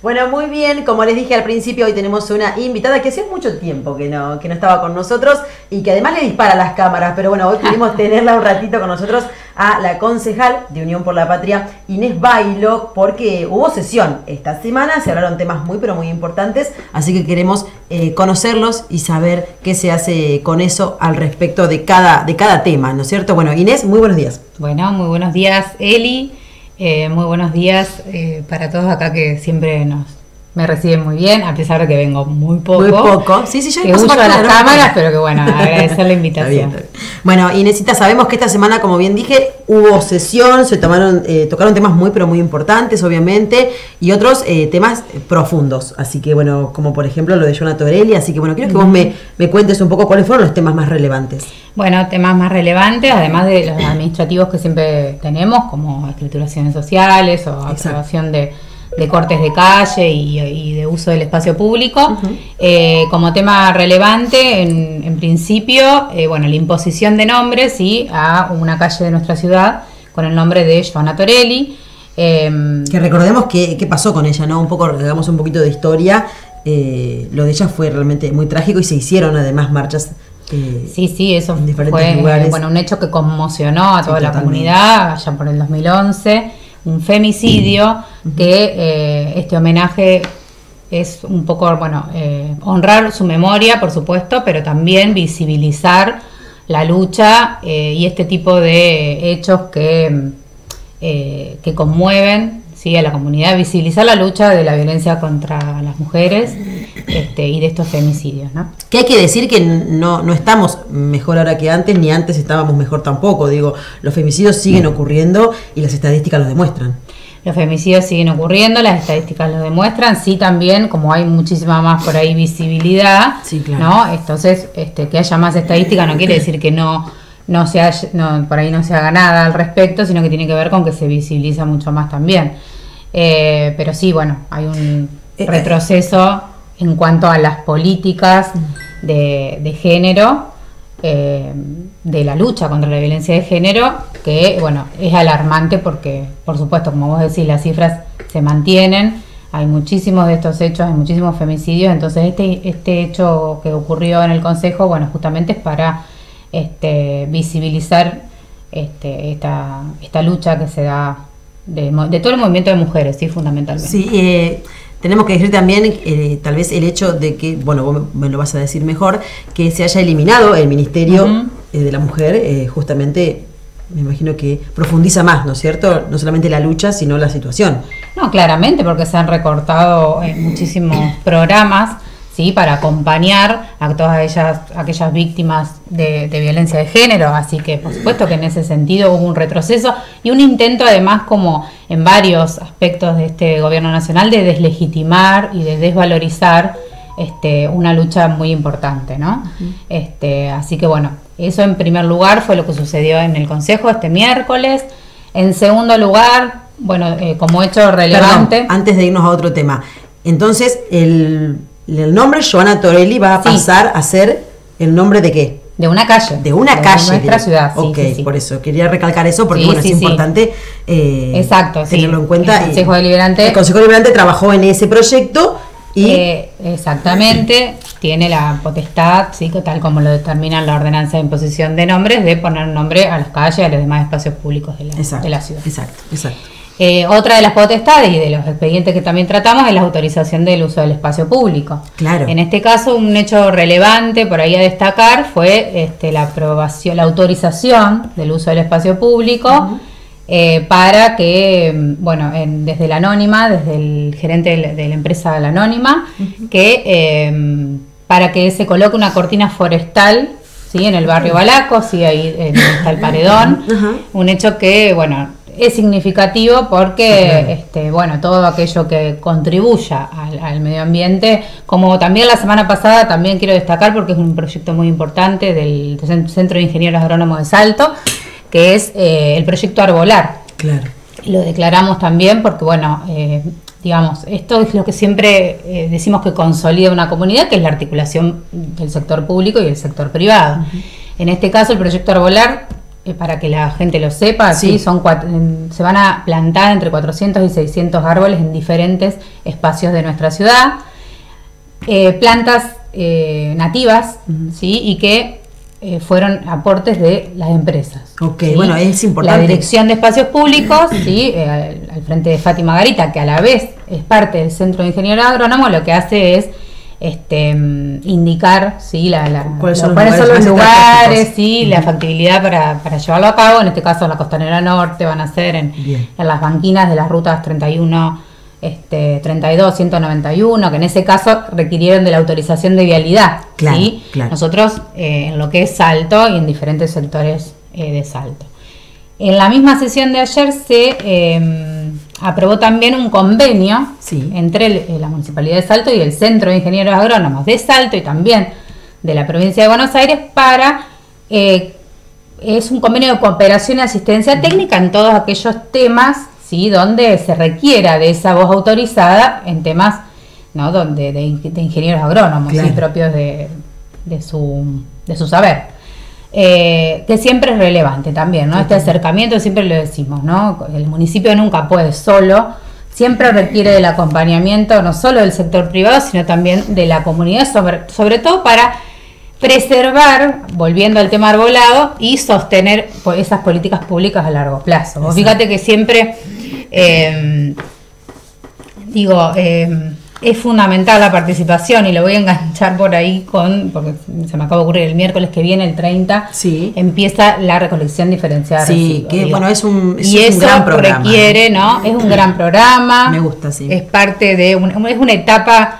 Bueno, muy bien, como les dije al principio, hoy tenemos una invitada que hacía mucho tiempo que no estaba con nosotros y que además le dispara a las cámaras, pero bueno, hoy pudimos tenerla un ratito con nosotros, a la concejal de Unión por la Patria, Inés Bailo, porque hubo sesión esta semana, se hablaron temas muy pero muy importantes, así que queremos conocerlos y saber qué se hace con eso al respecto de cada tema, ¿no es cierto? Bueno, Inés, muy buenos días. Bueno, muy buenos días, Eli. Muy buenos días para todos acá que siempre me reciben muy bien, a pesar de que vengo muy poco. Muy poco, sí, yo que uso a las cámaras, pero que bueno, agradecer la invitación. Está bien. Bueno, Inésita, sabemos que esta semana, como bien dije, hubo sesión, se tocaron temas muy pero muy importantes, obviamente, y otros temas profundos, así que bueno, como por ejemplo lo de Joana Torelli, así que bueno, quiero que vos me cuentes un poco cuáles fueron los temas más relevantes. Bueno, temas más relevantes, además de los administrativos que siempre tenemos, como escrituraciones sociales o aprobación de cortes de calle y de uso del espacio público. Como tema relevante, en principio, bueno, la imposición de nombres, ¿sí?, a una calle de nuestra ciudad con el nombre de Joana Torelli. Que recordemos qué pasó con ella, ¿no? Hagamos un poquito de historia. Lo de ella fue realmente muy trágico y se hicieron además marchas. Sí, eso en diferentes fue lugares. Bueno, un hecho que conmocionó a toda la comunidad allá por el 2011, un femicidio, que este homenaje es un poco, bueno, honrar su memoria, por supuesto, pero también visibilizar la lucha y este tipo de hechos que conmueven, ¿sí?, a la comunidad, visibilizar la lucha de la violencia contra las mujeres y de estos femicidios, ¿no? Que hay que decir que no estamos mejor ahora que antes, ni antes estábamos mejor tampoco. Digo, los femicidios siguen ocurriendo y las estadísticas lo demuestran. Los femicidios siguen ocurriendo, las estadísticas lo demuestran, sí, también, como hay muchísima más por ahí visibilidad, sí, claro, ¿no? Entonces, que haya más estadística no quiere decir que por ahí no se haga nada al respecto, sino que tiene que ver con que se visibiliza mucho más también. Pero sí, bueno, hay un retroceso en cuanto a las políticas de género, de la lucha contra la violencia de género, que bueno, es alarmante porque, por supuesto, como vos decís, las cifras se mantienen, hay muchísimos de estos hechos, hay muchísimos femicidios, entonces este hecho que ocurrió en el Consejo, bueno, justamente es para visibilizar esta lucha que se da de todo el movimiento de mujeres, sí, fundamentalmente. Sí, tenemos que decir también, tal vez el hecho de que, bueno, vos me lo vas a decir mejor, que se haya eliminado el Ministerio de la Mujer, justamente, me imagino que profundiza más, ¿no es cierto? No solamente la lucha, sino la situación. No, claramente, porque se han recortado muchísimos programas, ¿sí?, para acompañar a todas aquellas víctimas de violencia de género, así que por supuesto que en ese sentido hubo un retroceso y un intento además, como en varios aspectos de este gobierno nacional, de deslegitimar y de desvalorizar una lucha muy importante, ¿no? Así que bueno, eso en primer lugar fue lo que sucedió en el Consejo este miércoles. En segundo lugar, bueno, como hecho relevante... Perdón, antes de irnos a otro tema, entonces el nombre Joana Torelli va a pasar a ser el nombre de ¿qué? De una calle. De una calle. De nuestra ciudad, sí. Ok, sí. Por eso quería recalcar eso, porque bueno, es importante exacto, tenerlo en cuenta. El Consejo Deliberante. El Consejo Deliberante trabajó en ese proyecto y... exactamente, tiene la potestad, sí, tal como lo determina la ordenanza de imposición de nombres, de poner nombre a las calles y a los demás espacios públicos de la ciudad. Exacto. Otra de las potestades y de los expedientes que también tratamos es la autorización del uso del espacio público. Claro. En este caso, un hecho relevante por ahí a destacar fue la autorización del uso del espacio público para que, bueno, desde la Anónima, desde el gerente de la empresa La Anónima, para que se coloque una cortina forestal, ¿sí?, en el barrio Balaco, sí, ahí está el paredón, un hecho que, bueno, es significativo porque, bueno, todo aquello que contribuya al medio ambiente, como también la semana pasada, también quiero destacar porque es un proyecto muy importante del Centro de Ingenieros Agrónomos de Salto, que es el proyecto Arbolar. Claro. Lo declaramos también porque, bueno, digamos, esto es lo que siempre decimos que consolida una comunidad, que es la articulación del sector público y del sector privado. En este caso, el proyecto Arbolar para que la gente lo sepa, Sí. ¿sí? Se van a plantar entre 400 y 600 árboles en diferentes espacios de nuestra ciudad. Plantas nativas, ¿sí? Y que fueron aportes de las empresas. Ok, ¿sí? bueno, es importante. La Dirección de Espacios Públicos, ¿sí? Al frente de Fátima Garita, que a la vez es parte del Centro de Ingenieros Agrónomos, lo que hace es indicar, ¿sí? ¿Cuáles son los lugares, estratégicos? ¿sí? La factibilidad para llevarlo a cabo. En este caso en la Costanera Norte van a ser en las banquinas de las rutas 31, 32, 191, que en ese caso requirieron de la autorización de vialidad. Claro, ¿sí? claro. Nosotros en lo que es Salto y en diferentes sectores de Salto. En la misma sesión de ayer se aprobó también un convenio Sí. entre la Municipalidad de Salto y el Centro de Ingenieros Agrónomos de Salto y también de la provincia de Buenos Aires para... es un convenio de cooperación y asistencia técnica en todos aquellos temas, ¿sí? Donde se requiera de esa voz autorizada en temas, ¿no? de ingenieros agrónomos, Claro. ¿sí? Propios de su saber. Que siempre es relevante también, ¿no? Este acercamiento siempre lo decimos, ¿no? El municipio nunca puede solo, siempre requiere del acompañamiento no solo del sector privado, sino también de la comunidad, sobre todo para preservar, volviendo al tema arbolado, y sostener esas políticas públicas a largo plazo. Vos fíjate que siempre es fundamental la participación, y lo voy a enganchar por ahí porque se me acaba de ocurrir, el miércoles que viene, el 30, Sí. empieza la recolección diferencia de Sí, residuos, que digo. bueno, es un eso gran programa. requiere, ¿no? Es un gran programa. Me gusta, sí. Es parte de es una etapa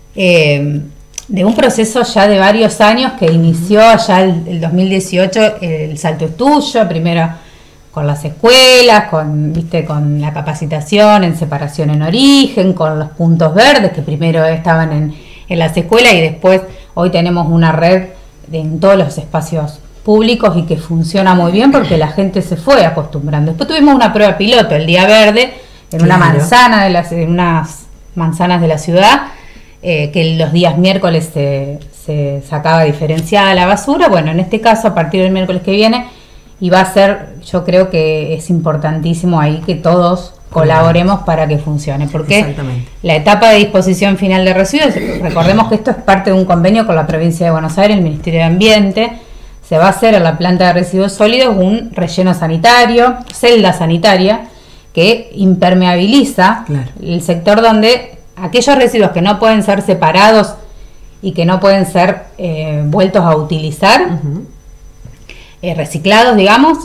de un proceso ya de varios años que inició allá el 2018, el Salto es Tuyo, primero con las escuelas, con la capacitación en separación en origen, con los puntos verdes que primero estaban en las escuelas, y después hoy tenemos una red en todos los espacios públicos y que funciona muy bien porque la gente se fue acostumbrando. Después tuvimos una prueba piloto el día verde en una Claro. manzana en unas manzanas de la ciudad, que los días miércoles se sacaba diferenciada la basura. Bueno, en este caso a partir del miércoles que viene, y va a ser, yo creo que es importantísimo ahí que todos colaboremos para que funcione, porque Exactamente. la etapa de disposición final de residuos, recordemos que esto es parte de un convenio con la provincia de Buenos Aires, el Ministerio de Ambiente. Se va a hacer en la planta de residuos sólidos un relleno sanitario, celda sanitaria, que impermeabiliza Claro. el sector donde aquellos residuos que no pueden ser separados y que no pueden ser vueltos a utilizar, Ujú. reciclados, digamos,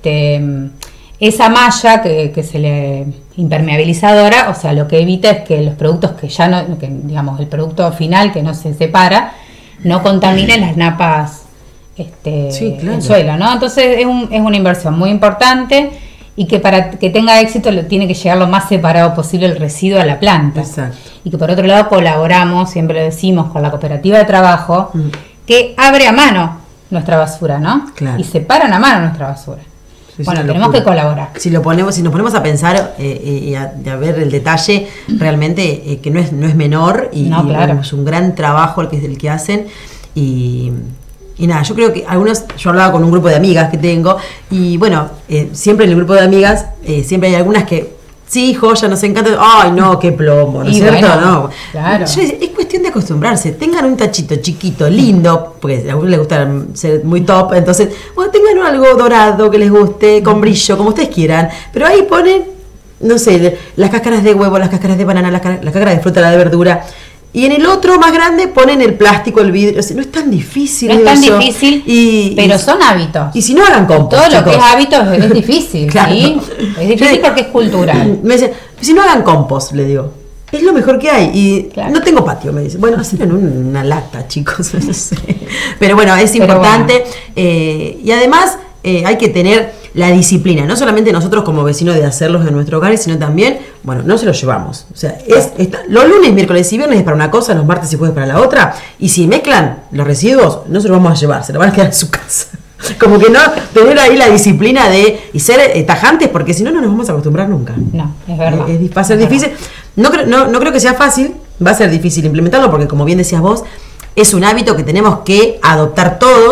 esa malla que se le impermeabilizadora, o sea, lo que evita es que los productos digamos, el producto final que no se separa, no contamine las napas, Sí, claro. el suelo, ¿no? Entonces es una inversión muy importante, y que para que tenga éxito tiene que llegar lo más separado posible el residuo a la planta. Exacto. Y que por otro lado colaboramos, siempre lo decimos, con la cooperativa de trabajo, Mm. que abre a mano nuestra basura, ¿no? Claro. Y separan a mano nuestra basura. Es Bueno, una tenemos locura. que colaborar. Si nos ponemos a pensar y a ver el detalle, realmente que no es menor, y No, claro. bueno, es un gran trabajo el que hacen, y nada, yo creo que yo hablaba con un grupo de amigas que tengo, y bueno, siempre en el grupo de amigas siempre hay algunas que sí, joya, nos encanta, ay no, qué plomo, ¿no es Y cierto? bueno, No. claro. Yo decía, es cuestión de acostumbrarse, tengan un tachito chiquito, lindo, porque a algunos les gusta ser muy top, entonces, bueno, tengan algo dorado que les guste, con brillo, como ustedes quieran, pero ahí ponen, no sé, las cáscaras de huevo, las cáscaras de banana, las cáscaras de fruta, la de verdura. Y en el otro más grande ponen el plástico, el vidrio. O sea, no es tan difícil. No es tan eso. difícil, pero son hábitos. Y si no, hagan compost. Todo lo que es chicos. hábitos es difícil, Claro. ¿sí? Es difícil porque es cultural. Me dice, si no hagan compost, le digo. Es lo mejor que hay. Y Claro. no tengo patio, me dice. Bueno, hacen en una lata, chicos. No sé. Pero bueno, es Pero importante. Y además hay que tener la disciplina. No solamente nosotros como vecinos de hacerlos en nuestro hogar, sino también, bueno, no se los llevamos. O sea, los lunes, miércoles y viernes es para una cosa, los martes y jueves para la otra. Y si mezclan los residuos, no se los vamos a llevar, se los van a quedar en su casa. Como que no, tener ahí la disciplina y ser tajantes, porque si no, no nos vamos a acostumbrar nunca. No, es verdad. Va a ser difícil. No creo que sea fácil, va a ser difícil implementarlo, porque como bien decías vos, es un hábito que tenemos que adoptar todos,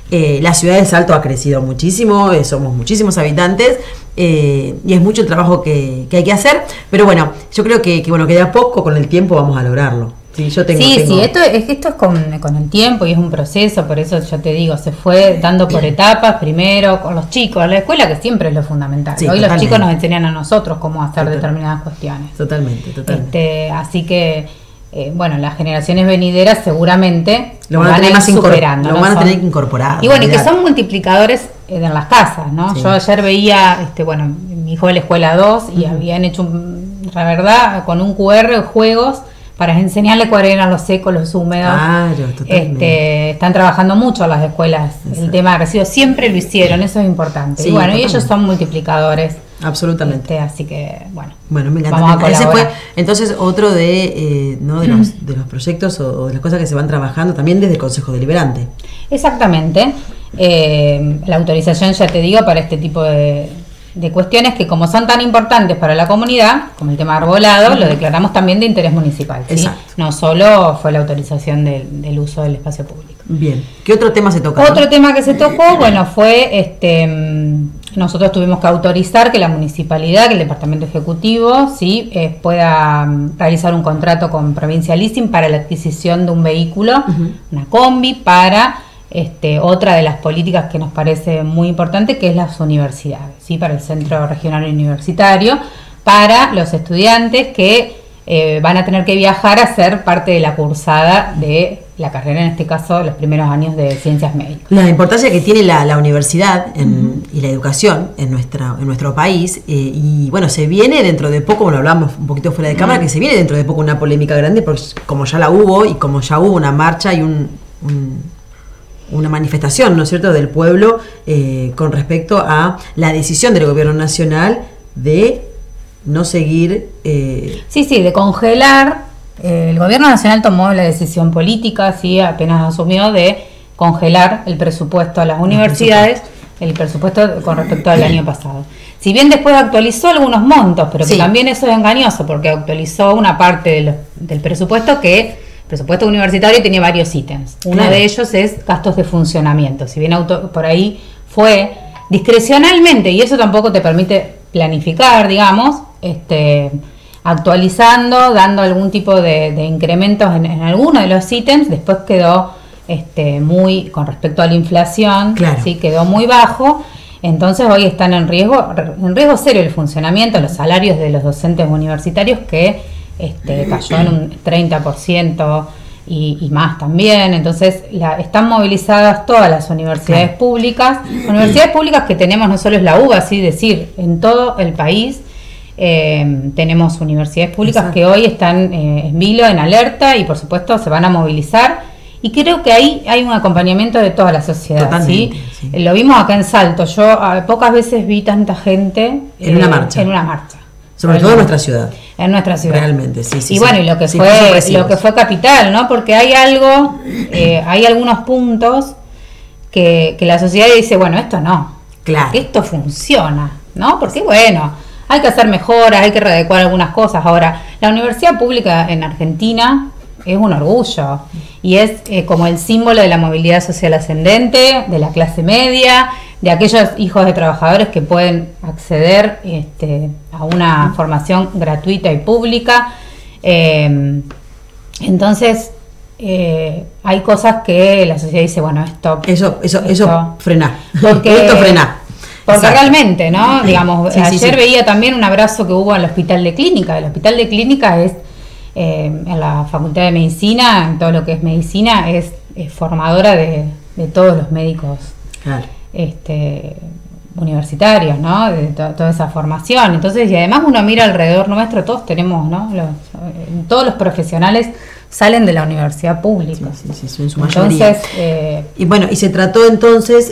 La ciudad de Salto ha crecido muchísimo, somos muchísimos habitantes, y es mucho el trabajo que hay que hacer, pero bueno, yo creo que de a poco, con el tiempo, vamos a lograrlo. Sí, esto es con el tiempo y es un proceso, por eso yo te digo, se fue dando por etapas, primero con los chicos, la escuela, que siempre es lo fundamental. Sí, hoy los chicos nos enseñan a nosotros cómo hacer determinadas cuestiones. Totalmente. Así que, las generaciones venideras seguramente lo van a ir superando. Lo van a tener que incorporar. Y bueno, que son multiplicadores en las casas, ¿no? Sí. Yo ayer veía, mi hijo de la escuela 2 y habían hecho, la verdad, con un QR juegos para enseñarle cuáles eran los secos, los húmedos. Claro, totalmente. Están trabajando mucho las escuelas. Exacto. El tema de residuos siempre lo hicieron, eso es importante. Sí, y bueno, y ellos son multiplicadores. Absolutamente. Así que, bueno, me encanta. Vamos a colaborar. Ese fue entonces otro de los proyectos o de las cosas que se van trabajando también desde el Consejo Deliberante. Exactamente. La autorización, ya te digo, para este tipo de cuestiones que, como son tan importantes para la comunidad, como el tema arbolado, lo declaramos también de interés municipal, ¿sí? Exacto. No solo fue la autorización del uso del espacio público. Bien. ¿Qué otro tema se tocó? Otro tema que se tocó, fue nosotros tuvimos que autorizar que la municipalidad, que el departamento ejecutivo, ¿sí? Pueda realizar un contrato con Provincia Leasing para la adquisición de un vehículo, una combi, para otra de las políticas que nos parece muy importante, que es las universidades, ¿sí? Para el Centro Regional Universitario, para los estudiantes que van a tener que viajar a ser parte de la cursada de la carrera, en este caso los primeros años de ciencias médicas. La importancia que tiene la universidad y la educación en nuestro país, y bueno, se viene dentro de poco, hablamos un poquito fuera de cámara, que se viene dentro de poco una polémica grande, porque como ya la hubo, y como ya hubo una marcha y una manifestación, ¿no es cierto?, del pueblo con respecto a la decisión del gobierno nacional de no seguir... de congelar. El gobierno nacional tomó la decisión política, sí, apenas asumió, de congelar el presupuesto a las universidades, el presupuesto con respecto al año pasado. Si bien después actualizó algunos montos, pero que también eso es engañoso, porque actualizó una parte del presupuesto que... El presupuesto universitario tiene varios ítems. Uno de ellos es gastos de funcionamiento. Si bien por ahí fue discrecionalmente, y eso tampoco te permite planificar, digamos, actualizando, dando algún tipo de incrementos en alguno de los ítems, después quedó muy, con respecto a la inflación, ¿sí? Quedó muy bajo. Entonces hoy están en riesgo serio el funcionamiento, los salarios de los docentes universitarios, que cayó en un 30% y más también. Entonces están movilizadas todas las universidades públicas. Universidades públicas que tenemos, no solo es la UBA, así decir, en todo el país tenemos universidades públicas que hoy están en vilo, en alerta, y por supuesto se van a movilizar. Y creo que ahí hay un acompañamiento de toda la sociedad. ¿Sí? Lo vimos acá en Salto. Yo pocas veces vi tanta gente en una marcha. Sobre todo en nuestra ciudad. En nuestra ciudad. Realmente, sí. Y bueno, y lo que fue capital, ¿no? Porque hay algo, hay algunos puntos que la sociedad dice, bueno, esto no. Claro. Que esto funciona, ¿no? Porque bueno, hay que hacer mejoras, hay que readecuar algunas cosas. Ahora, la universidad pública en Argentina es un orgullo y es como el símbolo de la movilidad social ascendente, de la clase media, de aquellos hijos de trabajadores que pueden acceder a una formación gratuita y pública. Entonces hay cosas que la sociedad dice, bueno, eso frena, porque esto frena. Porque realmente, ¿no? Digamos, ayer veía también un abrazo que hubo al Hospital de Clínica. El Hospital de Clínica es en la Facultad de Medicina, en todo lo que es medicina, es formadora de todos los médicos universitarios, ¿no? De toda esa formación. Entonces, y además uno mira alrededor nuestro, todos tenemos, ¿no? Todos los profesionales salen de la universidad pública. Sí, en su mayoría. Entonces, y bueno, y se trató entonces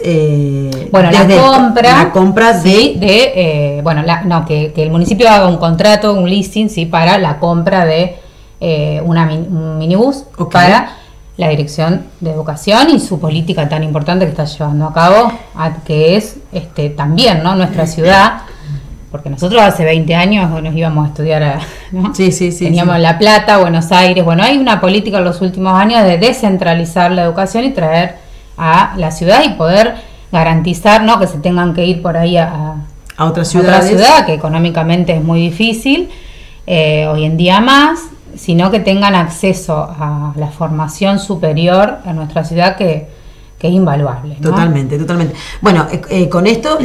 la compra de que el municipio haga un contrato, un leasing, sí, para la compra de un minibús para la Dirección de Educación y su política tan importante que está llevando a cabo, que es también, ¿no? Nuestra ciudad, porque nosotros hace 20 años nos íbamos a estudiar, ¿no? Teníamos La Plata, Buenos Aires. Bueno, hay una política en los últimos años de descentralizar la educación y traer a la ciudad y poder garantizar, ¿no?, que se tengan que ir por ahí a otras otra ciudades. ciudad, que económicamente es muy difícil, hoy en día más, sino que tengan acceso a la formación superior en nuestra ciudad, que es invaluable, ¿no? Totalmente. Bueno, con esto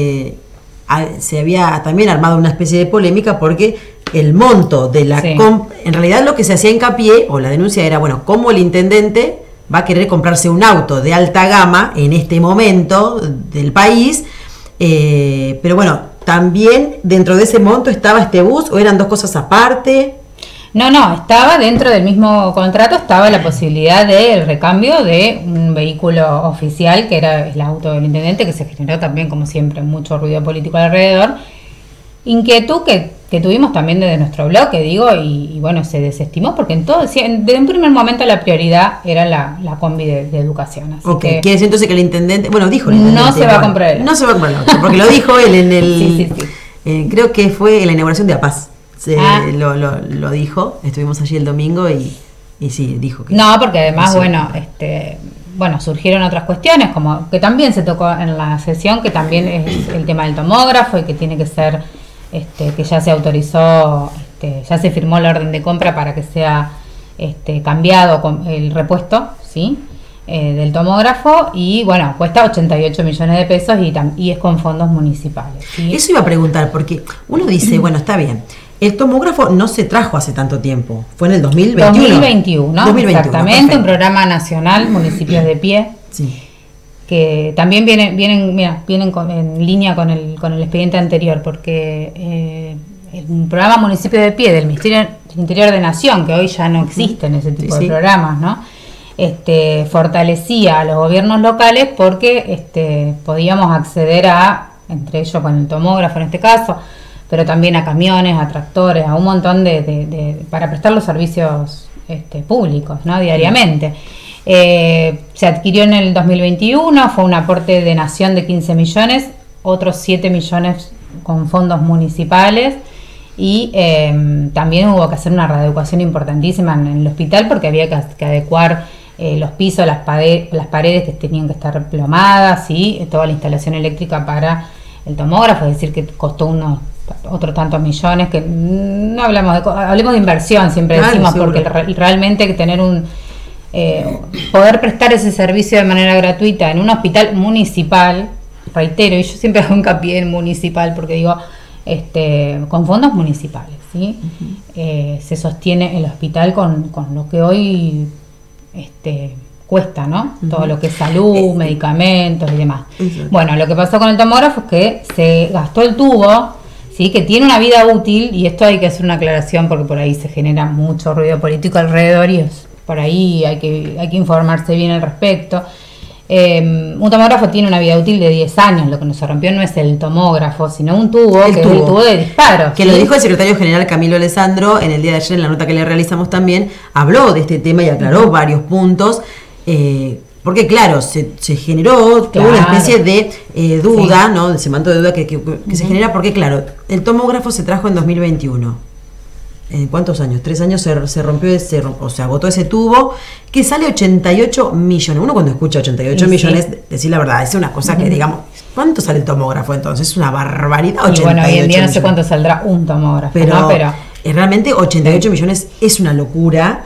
se había también armado una especie de polémica porque el monto de la en realidad lo que se hacía hincapié, o la denuncia era, bueno, cómo el intendente va a querer comprarse un auto de alta gama en este momento del país, pero bueno, también dentro de ese monto estaba este bus, o eran dos cosas aparte. No, estaba dentro del mismo contrato, estaba la posibilidad del recambio de un vehículo oficial, que era el auto del intendente, que se generó también, como siempre, mucho ruido político alrededor. Inquietud que tuvimos también desde nuestro bloque, digo, y bueno, se desestimó, porque desde un primer momento la prioridad era la combi de educación. Así Ok, que quiere decir entonces que el intendente, bueno, dijo el intendente, no se va a comprar el auto. No se va a comprar el auto, porque lo dijo él en el... Sí. Creo que fue en la inauguración de APAS. Lo dijo, estuvimos allí el domingo y sí, dijo que... No, porque además, bueno, surgieron otras cuestiones, como que también se tocó en la sesión, que también es el tema del tomógrafo y que tiene que ser, que ya se autorizó, ya se firmó la orden de compra para que sea cambiado con el repuesto, ¿sí?, del tomógrafo, y bueno, cuesta 88 millones de pesos y es con fondos municipales, ¿sí? Eso iba a preguntar, porque uno dice, bueno, está bien, el tomógrafo no se trajo hace tanto tiempo, fue en el 2021. 2021, exactamente, perfecto. Un programa nacional, Municipios de Pie, sí, que también vienen en línea con el expediente anterior, porque el programa Municipios de Pie del Ministerio del Interior de Nación, que hoy ya no existen ese tipo de programas, ¿no?, fortalecía a los gobiernos locales porque podíamos acceder entre ellos con el tomógrafo en este caso, pero también a camiones, a tractores, a un montón para prestar los servicios públicos, ¿no?, diariamente. Se adquirió en el 2021, fue un aporte de Nación de 15 millones, otros 7 millones con fondos municipales, y también hubo que hacer una readecuación importantísima en el hospital, porque había que adecuar los pisos, las paredes que tenían que estar plomadas, y toda la instalación eléctrica para el tomógrafo, es decir, que costó otros tantos millones, que no hablemos de inversión, siempre decimos, seguro, porque realmente hay que tener poder prestar ese servicio de manera gratuita en un hospital municipal, reitero, y yo siempre hago hincapié en municipal, porque digo, con fondos municipales, ¿sí? Se sostiene el hospital con lo que hoy cuesta, ¿no? Todo lo que es salud, medicamentos y demás. Bueno, lo que pasó con el tomógrafo es que se gastó el tubo, ¿sí?, que tiene una vida útil, y esto hay que hacer una aclaración porque por ahí se genera mucho ruido político alrededor, y por ahí hay que informarse bien al respecto. Un tomógrafo tiene una vida útil de 10 años, lo que nos rompió no es el tomógrafo, sino un tubo, es el tubo de disparo. Que ¿sí? Lo dijo el secretario general Camilo Alessandro en el día de ayer, en la nota que le realizamos también, habló de este tema y aclaró varios puntos, porque claro, se generó toda una especie de duda, ¿no?, de ese manto de duda que se genera, porque claro, el tomógrafo se trajo en 2021. ¿Cuántos años? 3 años se rompió o se agotó ese tubo, que sale 88 millones. Uno cuando escucha 88 millones, decir la verdad, es una cosa que digamos, ¿cuánto sale el tomógrafo entonces? Es una barbaridad. 88 bueno, hoy en día no sé millones. Cuánto saldrá un tomógrafo, pero, ¿no? Pero realmente 88 millones es una locura.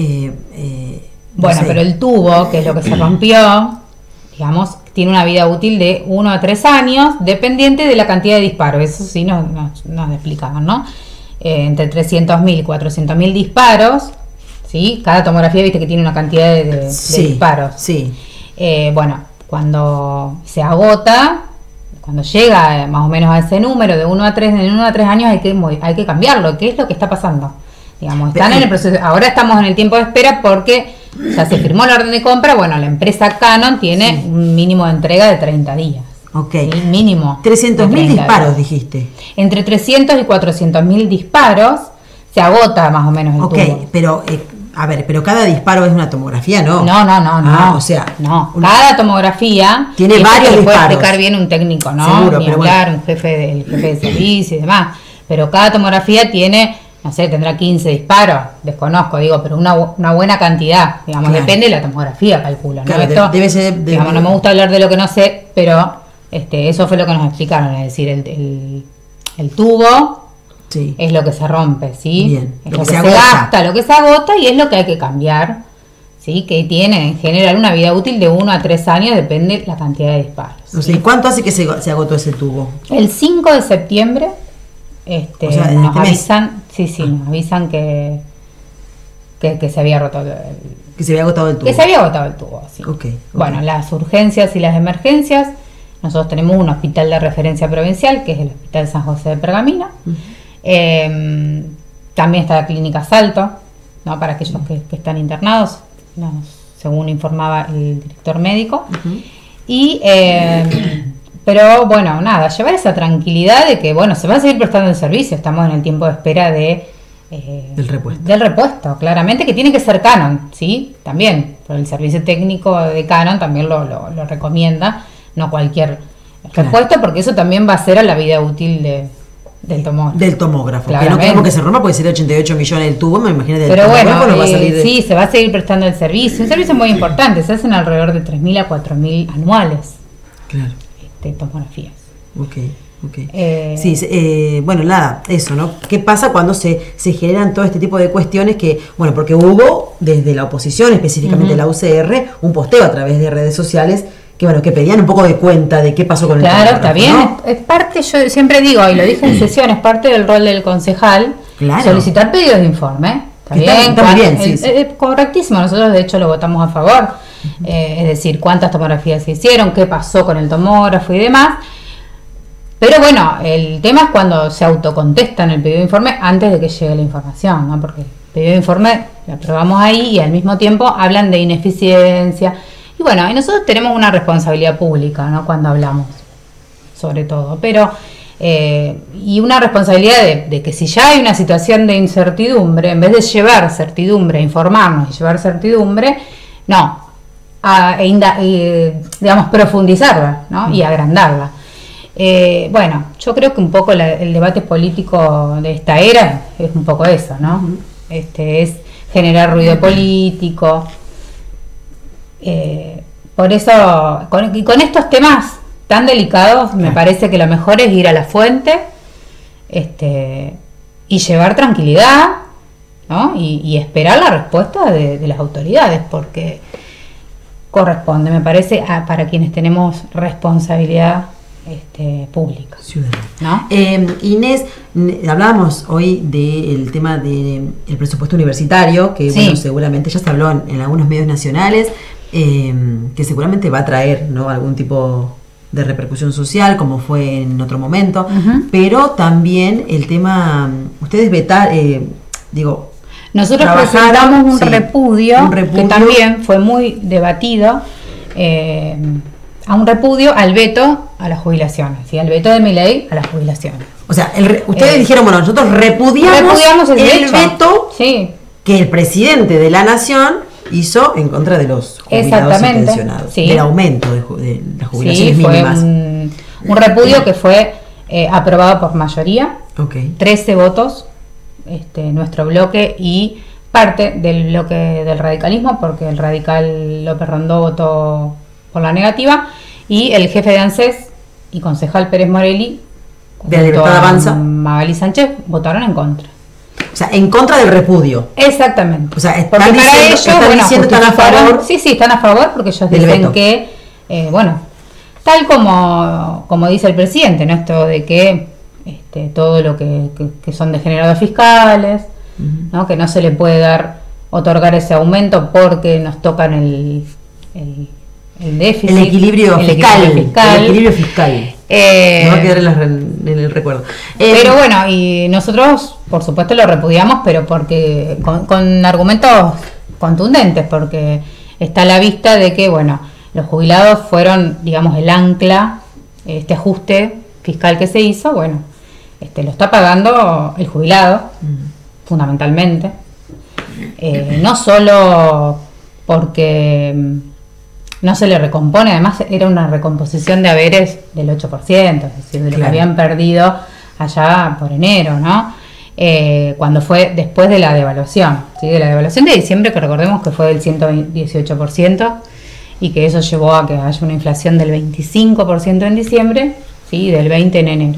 Bueno, pero el tubo, que es lo que se rompió, digamos, tiene una vida útil de 1 a 3 años, dependiente de la cantidad de disparos. Eso sí nos explicaban, ¿no? Entre 300.000 y 400.000 disparos, ¿sí? Cada tomografía, viste que tiene una cantidad de disparos. Sí. Bueno, cuando se agota, cuando llega más o menos a ese número de 1 a 3, en 1 a 3 años hay que cambiarlo. ¿Qué es lo que está pasando? Digamos, están en el proceso. Ahora estamos en el tiempo de espera porque ya se firmó la orden de compra. Bueno, la empresa Canon tiene un mínimo de entrega de 30 días. Ok. El mínimo. 300.000 disparos, dijiste. Entre 300 y 400.000 disparos se agota más o menos el tubo. Ok, pero, a ver, pero cada disparo es una tomografía, ¿no? No. O sea, cada tomografía tiene varios disparos. Puede explicar bien un técnico, ¿no? Seguro, ni pero hablar, un jefe de servicio y demás. Pero cada tomografía tiene no sé, tendrá 15 disparos, desconozco, digo, pero una buena cantidad, digamos, claro. Depende de la tomografía, calculo, ¿no? Claro, Esto, debe ser... digamos, no me gusta hablar de lo que no sé, pero eso fue lo que nos explicaron, es decir, el tubo Sí. es lo que se rompe, ¿sí? Bien. Es lo que se gasta, lo que se agota y es lo que hay que cambiar, ¿sí? Que tiene en general una vida útil de 1 a 3 años, depende la cantidad de disparos. O sea, ¿y cuánto hace que se agotó ese tubo? El 5 de septiembre O sea, ¿en nos este mes? avisan, nos avisan que se había roto Que se había agotado el tubo. que se había agotado el tubo, sí. Ok. Bueno, las urgencias y las emergencias, nosotros tenemos un hospital de referencia provincial, que es el Hospital San José de Pergamino. También está la Clínica Salto, ¿no? Para aquellos que están internados, según informaba el director médico. Y pero bueno, nada, llevar esa tranquilidad de que bueno, se va a seguir prestando el servicio, estamos en el tiempo de espera del repuesto. Del repuesto, claramente, que tiene que ser Canon, ¿sí? También, pero el servicio técnico de Canon también lo recomienda, no cualquier repuesto, porque eso también va a ser a la vida útil del tomógrafo. Del tomógrafo, que no Claramente. queremos que se rompa, puede ser 88 millones el tubo, me imagino del Pero bueno, tomógrafo no va a salir de... sí, se va a seguir prestando el servicio, un servicio muy importante, se hacen alrededor de 3.000 a 4.000 anuales Claro, tomografías. ok. Sí, bueno, nada, eso, ¿no? ¿Qué pasa cuando se generan todo este tipo de cuestiones que, bueno, porque hubo desde la oposición, específicamente la UCR, un posteo a través de redes sociales que, bueno, que pedían un poco de cuenta de qué pasó con el Claro, tomógrafo, está bien, ¿no? es parte, yo siempre digo, y lo dije en sesión, es parte del rol del concejal, Claro. solicitar pedidos de informe. Está Que bien, está muy bien, sí. Correctísimo, nosotros de hecho lo votamos a favor, es decir, cuántas tomografías se hicieron, qué pasó con el tomógrafo y demás. Pero bueno, el tema es cuando se autocontestan el pedido de informe antes de que llegue la información, ¿no? Porque el pedido de informe lo aprobamos ahí y al mismo tiempo hablan de ineficiencia. Y bueno, y nosotros tenemos una responsabilidad pública, ¿no? Cuando hablamos, sobre todo. Pero, y una responsabilidad de que si ya hay una situación de incertidumbre, en vez de llevar certidumbre, informarnos y llevar certidumbre, no, digamos, profundizarla, ¿no? Y agrandarla. Bueno, yo creo que un poco el debate político de esta era es un poco eso, ¿no? Es generar ruido político. Por eso, con estos temas tan delicados, me parece que lo mejor es ir a la fuente y llevar tranquilidad, ¿no? Y esperar la respuesta de las autoridades, porque corresponde, me parece, para quienes tenemos responsabilidad pública, ciudadana. ¿no? Inés, hablábamos hoy del tema del presupuesto universitario, que Sí. bueno, seguramente ya se habló en algunos medios nacionales, que seguramente va a traer, ¿no?, algún tipo de repercusión social, como fue en otro momento, pero también el tema, ustedes nosotros trabajaron, presentamos un sí, repudio que también fue muy debatido, a un repudio al veto a las jubilaciones, ¿sí? Al veto de mi ley a las jubilaciones. O sea, ustedes dijeron, bueno, nosotros repudiamos ese el hecho. veto Sí. que el presidente de la nación hizo en contra de los jubilados y Exactamente, pensionados, sí. del aumento de las jubilaciones Sí, fue mínimas. un repudio que fue aprobado por mayoría, 13 votos, nuestro bloque y parte del bloque del radicalismo, porque el radical López Rondó votó por la negativa, y el jefe de ANSES y concejal Pérez Morelli, de la Libertad Avanza, Magali Sánchez, votaron en contra. O sea, en contra del repudio. Exactamente. O sea, porque para ellos, están a favor. Sí, están a favor, porque ellos dicen veto. que, tal como dice el presidente, ¿no? Esto de que todo lo que son degenerados fiscales, ¿no? Que no se le puede otorgar ese aumento porque nos tocan el déficit, El equilibrio fiscal. El equilibrio fiscal. Me va a quedar en el recuerdo. Pero bueno, y nosotros, por supuesto, lo repudiamos, pero porque con argumentos contundentes, porque está a la vista de que, bueno, los jubilados fueron, digamos, el ancla, este ajuste fiscal que se hizo, bueno, lo está pagando el jubilado, fundamentalmente. No solo porque no se le recompone, además era una recomposición de haberes del 8%, es decir, de lo que habían perdido allá por enero, ¿no? cuando fue después de la devaluación, ¿sí? De la devaluación de diciembre, que recordemos que fue del 118%, y que eso llevó a que haya una inflación del 25% en diciembre, ¿sí? Del 20% en enero.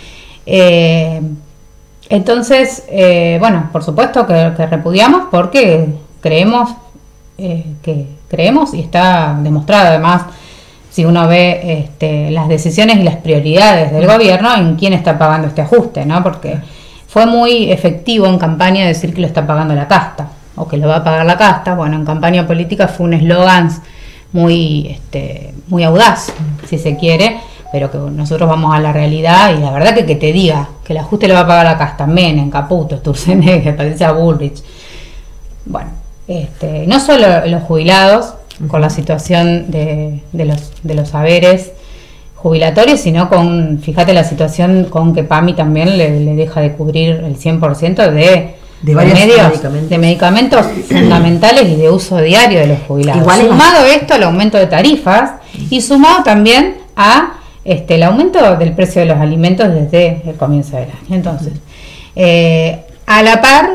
Entonces, bueno, por supuesto que repudiamos, porque creemos y está demostrado además, si uno ve las decisiones y las prioridades del gobierno, en quién está pagando este ajuste, ¿no? Porque fue muy efectivo en campaña decir que lo está pagando la casta, o que lo va a pagar la casta. Bueno, en campaña política fue un eslogan muy audaz, si se quiere, pero que nosotros vamos a la realidad, y la verdad que te diga que el ajuste lo va a pagar la casta, Menem, Caputo, Sturzenegger, Patricia Bullrich, bueno, no solo los jubilados, con la situación de los saberes jubilatorios, sino con, fíjate la situación con que PAMI también le deja de cubrir el 100% de varios medicamentos fundamentales y de uso diario de los jubilados. Sumado esto al aumento de tarifas, y sumado también a el aumento del precio de los alimentos desde el comienzo del año. Entonces, a la par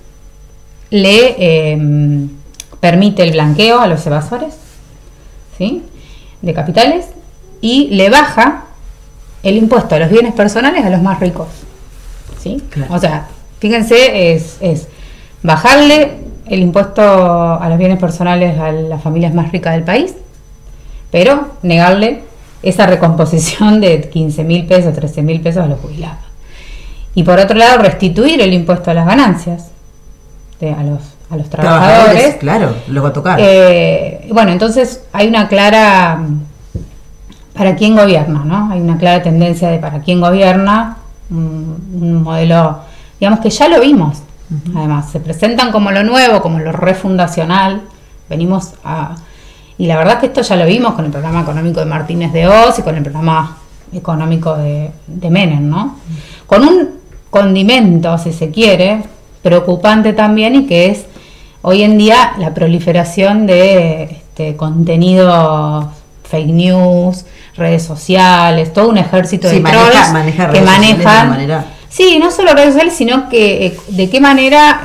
le permite el blanqueo a los evasores, ¿sí?, de capitales, y le baja el impuesto a los bienes personales a los más ricos, ¿sí? Claro. O sea, fíjense, es bajarle el impuesto a los bienes personales a las familias más ricas del país, pero negarle esa recomposición de 15.000 pesos, 13.000 pesos a los jubilados. Y por otro lado, restituir el impuesto a las ganancias a los trabajadores. Claro, los va a tocar. Bueno, entonces hay una clara para quién gobierna, ¿no? Hay una clara tendencia de para quién gobierna, un modelo, digamos, que ya lo vimos. Además, se presentan como lo nuevo, como lo refundacional. Y la verdad que esto ya lo vimos con el programa económico de Martínez de Oz y con el programa económico de Menem, ¿no? Con un condimento, si se quiere, preocupante también, y que es hoy en día la proliferación de contenido fake news, redes sociales, todo un ejército de trolls que manejan. Sí, no solo redes sociales, sino que de qué manera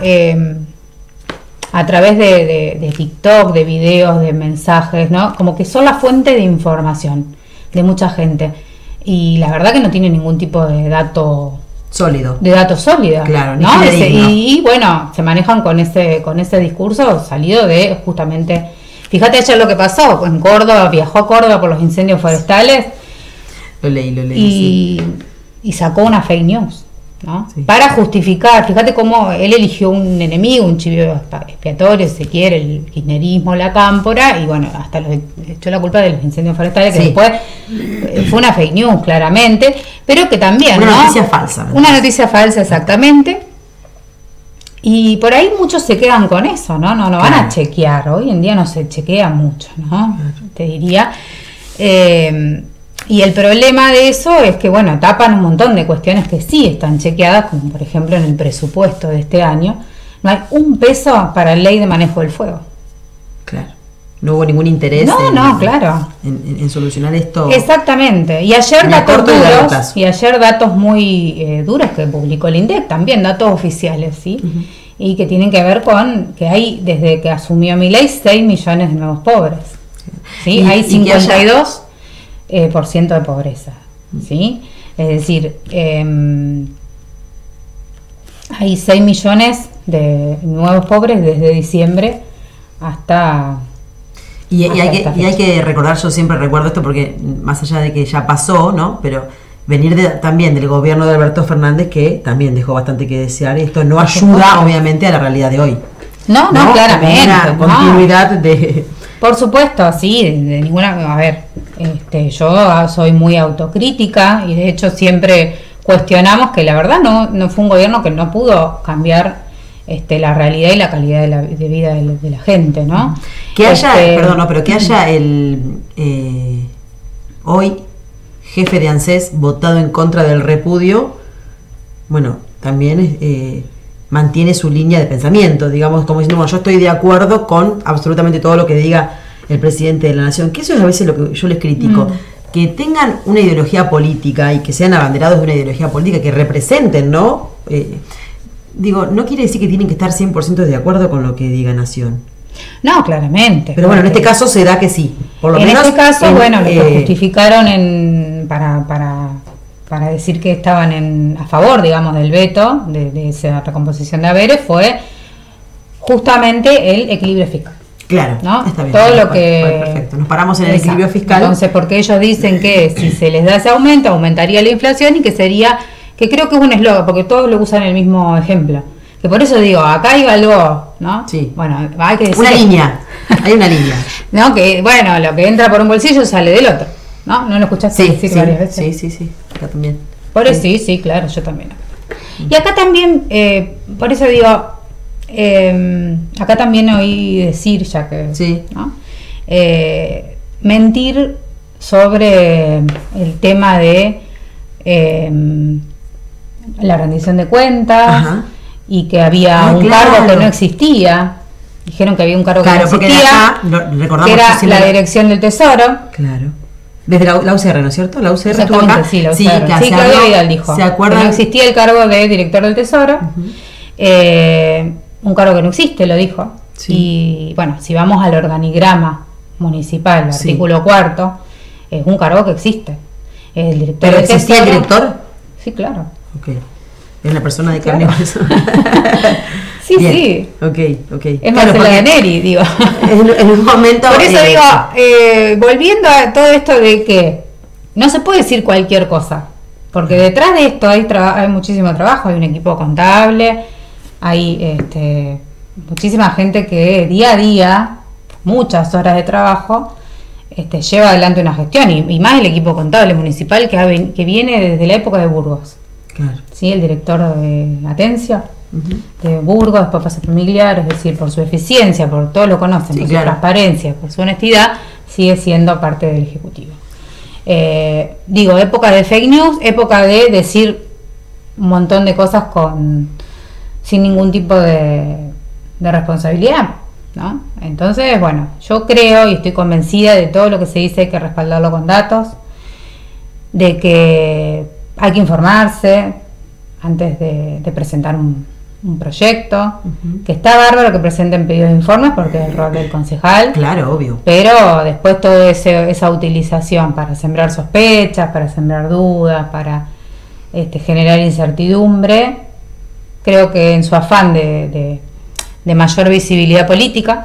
a través de TikTok, de videos, de mensajes, ¿no? Como que son la fuente de información de mucha gente. Y la verdad que no tiene ningún tipo de dato sólido. Claro, ¿no? Y bueno, se manejan con ese discurso salido de justamente. Fíjate ayer lo que pasó en Córdoba, viajó a Córdoba por los incendios forestales. Lo leí. Y sacó una fake news, ¿no? Sí. Para justificar, fíjate cómo él eligió un enemigo, un chivo expiatorio, si se quiere, el kirchnerismo, la cámpora, y bueno, hasta le echó la culpa de los incendios forestales, que después fue una fake news, claramente, pero que también, una noticia falsa. Una noticia falsa, exactamente. Y por ahí muchos se quedan con eso, ¿no? No van a chequear. Hoy en día no se chequea mucho, ¿no? Te diría. Y el problema de eso es que, bueno, tapan un montón de cuestiones que sí están chequeadas, como por ejemplo en el presupuesto de este año, no hay un peso para la ley de manejo del fuego. Claro. No hubo ningún interés en solucionar esto. Exactamente. Y ayer datos muy duros que publicó el INDEC, también datos oficiales, ¿sí? Y que tienen que ver con que hay, desde que asumió Milei, 6 millones de nuevos pobres, ¿sí? Hay 52% de pobreza, ¿sí? Es decir, hay 6 millones de nuevos pobres desde diciembre hasta... Y hay que recordar, yo siempre recuerdo esto porque más allá de que ya pasó, ¿no? Pero venir también del gobierno de Alberto Fernández, que también dejó bastante que desear, esto no ayuda obviamente a la realidad de hoy. No, claramente. Una continuidad de... Por supuesto, sí, de ninguna... A ver, yo soy muy autocrítica y de hecho siempre cuestionamos que la verdad no fue un gobierno que no pudo cambiar la realidad y la calidad de vida de la gente, ¿no? Que haya, pero que haya hoy jefe de ANSES votado en contra del repudio, bueno, también mantiene su línea de pensamiento, digamos, como diciendo, bueno, yo estoy de acuerdo con absolutamente todo lo que diga el presidente de la nación, que eso es a veces lo que yo les critico, que tengan una ideología política y que sean abanderados de una ideología política, que representen, ¿no? digo, no quiere decir que tienen que estar 100% de acuerdo con lo que diga Nación. No, claramente. Pero bueno, en este caso se da que sí. Por lo en menos, este caso, bueno, lo que justificaron para decir que estaban a favor, digamos, del veto, de esa recomposición de haberes, fue justamente el equilibrio fiscal. Claro, ¿no? Está bien. Todo lo que... Perfecto, nos paramos en el equilibrio fiscal. Entonces, porque ellos dicen que si se les da ese aumento, aumentaría la inflación y que sería, que creo que es un eslogan, porque todos lo usan el mismo ejemplo. Que por eso digo, acá hay algo, ¿no? Sí. Bueno, hay que decir... Una línea, hay una línea. ¿No? Que, bueno, lo que entra por un bolsillo sale del otro, ¿no? ¿No lo escuchaste decir varias veces? Sí, acá también. Por eso, sí, claro, yo también. Y acá también, por eso digo, acá también oí decir, ya que, sí. ¿no? Mentir sobre el tema de la rendición de cuentas. Ajá. Y que había un cargo que no existía. Dijeron que había un cargo que no existía, que era la Dirección del Tesoro. Claro. Desde la UCR, ¿no es cierto? La UCR estuvo Exactamente, acá. sí, la UCR. Sí, Claudia Vidal dijo ¿se acuerdan? que no existía el cargo de Director del Tesoro. Un cargo que no existe, lo dijo. Sí. Y bueno, si vamos al organigrama municipal, el artículo 4, es un cargo que existe. El director ¿Pero del existía Tesoro, el director? Sí, claro. Ok. Es la persona de carne. Sí, bien. Sí. Ok. Es Marcela Daneri, digo. En un momento... Por eso digo, volviendo a todo esto de que no se puede decir cualquier cosa, porque detrás de esto hay muchísimo trabajo, hay un equipo contable, hay muchísima gente que día a día, muchas horas de trabajo, lleva adelante una gestión, y más el equipo contable municipal que viene desde la época de Burgos. Claro. ¿Sí? El director de Atencio de Burgos, después pasa familiar, es decir, por su eficiencia, por todo lo conocen, por su transparencia, por su honestidad, sigue siendo parte del Ejecutivo. Digo, época de fake news, época de decir un montón de cosas sin ningún tipo de responsabilidad, ¿no? Entonces, bueno, yo creo y estoy convencida de todo lo que se dice, hay que respaldarlo con datos, de que hay que informarse antes de presentar un proyecto, que está bárbaro que presenten pedidos de informes porque es el rol del concejal. Claro, obvio. Pero después toda esa utilización para sembrar sospechas, para sembrar dudas, para generar incertidumbre, creo que en su afán de mayor visibilidad política,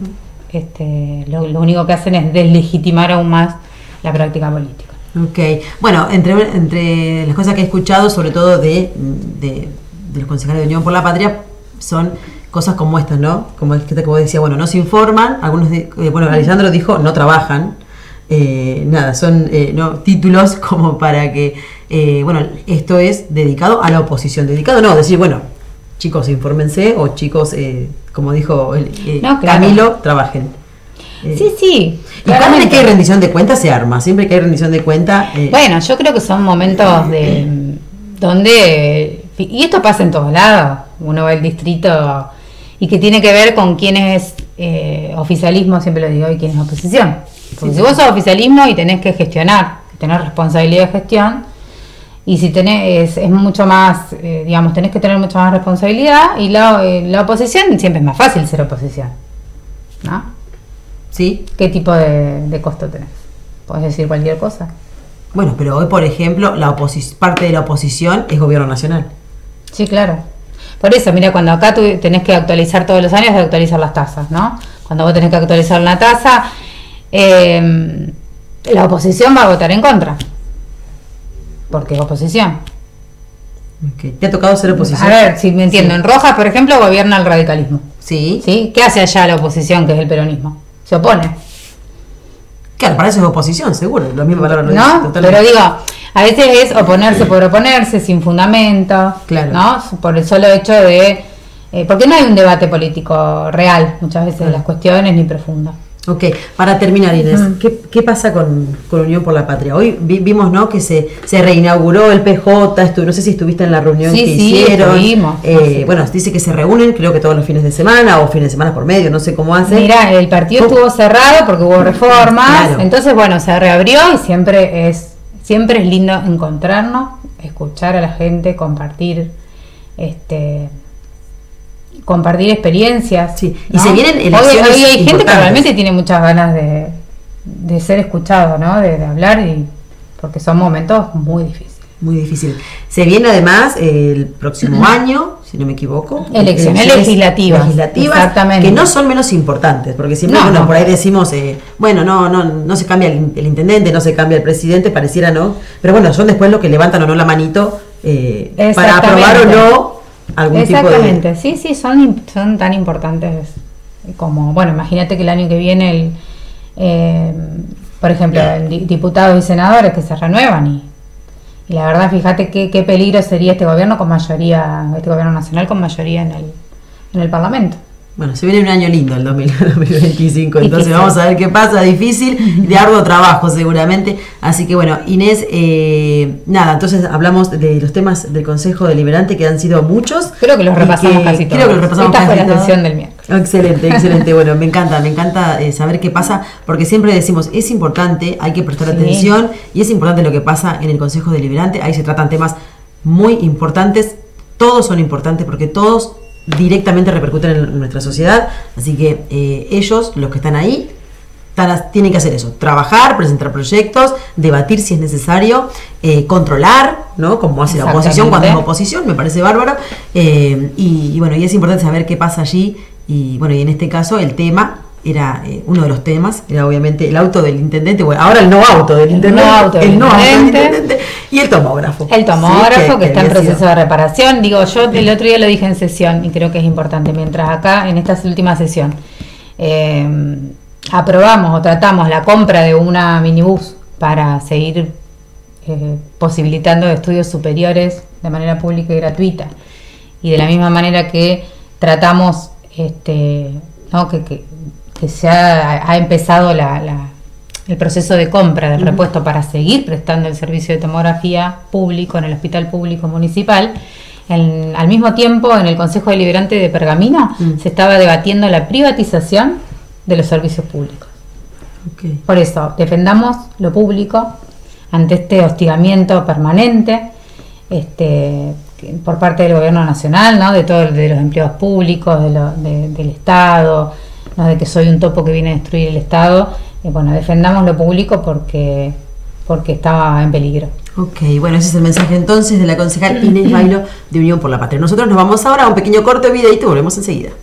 lo único que hacen es deslegitimar aún más la práctica política. Ok, bueno, entre las cosas que he escuchado, sobre todo de los concejales de Unión por la Patria, son cosas como estas, ¿no? Como esta que vos decías, bueno, no se informan, algunos, bueno, Alejandro dijo, no trabajan, nada, son títulos como para que, bueno, esto es dedicado a la oposición, dedicado no, decir, bueno, chicos, infórmense, o chicos, como dijo no, claro. Camilo, trabajen. Sí. Y cada vez que hay rendición de cuentas se arma, siempre que hay rendición de cuentas... Bueno, yo creo que son momentos donde... Y esto pasa en todos lados, uno va al distrito y que tiene que ver con quién es oficialismo, siempre lo digo, y quién es oposición. Porque si vos sos oficialismo y tenés que gestionar, tener responsabilidad de gestión, y si tenés, es mucho más, digamos, tenés que tener mucha más responsabilidad, y la oposición siempre es más fácil ser oposición, ¿no? ¿Sí? ¿Qué tipo de costo tenés? ¿Podés decir cualquier cosa? Bueno, pero hoy, por ejemplo, parte de la oposición es gobierno nacional. Sí, claro. Por eso, mira, cuando acá tú tenés que actualizar todos los años, hay que actualizar las tasas, ¿no? Cuando vos tenés que actualizar una tasa, la oposición va a votar en contra. Porque es oposición. Okay. ¿Te ha tocado ser oposición? A ver, si me entiendo, sí. En Rojas, por ejemplo, gobierna el radicalismo. Sí. ¿Qué hace allá la oposición, que es el peronismo? Se opone. Claro, para eso es oposición, seguro. La misma palabra ¿no? Pero digo, a veces es oponerse por oponerse, sin fundamento, claro. ¿no? Por el solo hecho de... porque no hay un debate político real, muchas veces, de las cuestiones, ni profundo. Ok, para terminar, Inés, ¿qué pasa con Unión por la Patria? Hoy vimos, ¿no?, que se reinauguró el PJ, no sé si estuviste en la reunión que hicieron. Estuvimos. Bueno, dice que se reúnen, creo que todos los fines de semana, o fines de semana por medio, no sé cómo hacen. Mira, el partido estuvo cerrado porque hubo reformas, claro. Entonces, bueno, se reabrió y siempre es lindo encontrarnos, escuchar a la gente, compartir compartir experiencias. Sí. Y ¿no? se vienen elecciones hoy hay gente que importantes. realmente tiene muchas ganas de ser escuchado, ¿no? De hablar, porque son momentos muy difíciles. Muy difícil. Se viene además el próximo año, si no me equivoco, elecciones legislativas, exactamente, que no son menos importantes, porque siempre por ahí decimos, no se cambia el intendente, no se cambia el presidente, pareciera no, pero bueno, son después los que levantan o no la manito para aprobar o no algún tipo de... Exactamente, sí, son tan importantes como, bueno, imagínate que el año que viene, por ejemplo, diputados y senadores que se renuevan y la verdad, fíjate qué peligro sería este gobierno con mayoría, este gobierno nacional con mayoría en el Parlamento. Bueno, se viene un año lindo el 2025, entonces vamos a ver qué pasa, difícil y de arduo trabajo seguramente. Así que bueno, Inés, entonces hablamos de los temas del Consejo Deliberante que han sido muchos. Creo que los repasamos casi todos. Esta fue la sesión del miércoles. Excelente. Bueno, me encanta saber qué pasa, porque siempre decimos, es importante, hay que prestar atención y es importante lo que pasa en el Consejo Deliberante. Ahí se tratan temas muy importantes, todos son importantes porque todos directamente repercuten en nuestra sociedad, así que ellos, los que están ahí, tienen que hacer eso, trabajar, presentar proyectos, debatir si es necesario, controlar, ¿no? Como hace la oposición cuando es oposición, me parece bárbaro, y bueno, y es importante saber qué pasa allí, y bueno, y en este caso el tema era, uno de los temas, era obviamente el auto del intendente, bueno, ahora el no auto del intendente, el no auto del intendente y el tomógrafo. El tomógrafo, que está en proceso de reparación. Digo, yo el otro día lo dije en sesión y creo que es importante, mientras acá en esta última sesión aprobamos o tratamos la compra de una minibús para seguir posibilitando estudios superiores de manera pública y gratuita, y de la misma manera que tratamos ¿no? que se ha empezado el proceso de compra del repuesto para seguir prestando el servicio de tomografía público en el hospital público municipal. Al mismo tiempo, en el Consejo Deliberante de Pergamino se estaba debatiendo la privatización de los servicios públicos. Por eso, defendamos lo público ante este hostigamiento permanente por parte del gobierno nacional, ¿no? De los empleados públicos, del Estado, ¿no? De que soy un topo que viene a destruir el Estado. Defendamos lo público porque estaba en peligro. Bueno, ese es el mensaje entonces de la concejal Inés Bailo de Unión por la Patria. Nosotros nos vamos ahora a un pequeño corte de videíto y volvemos enseguida.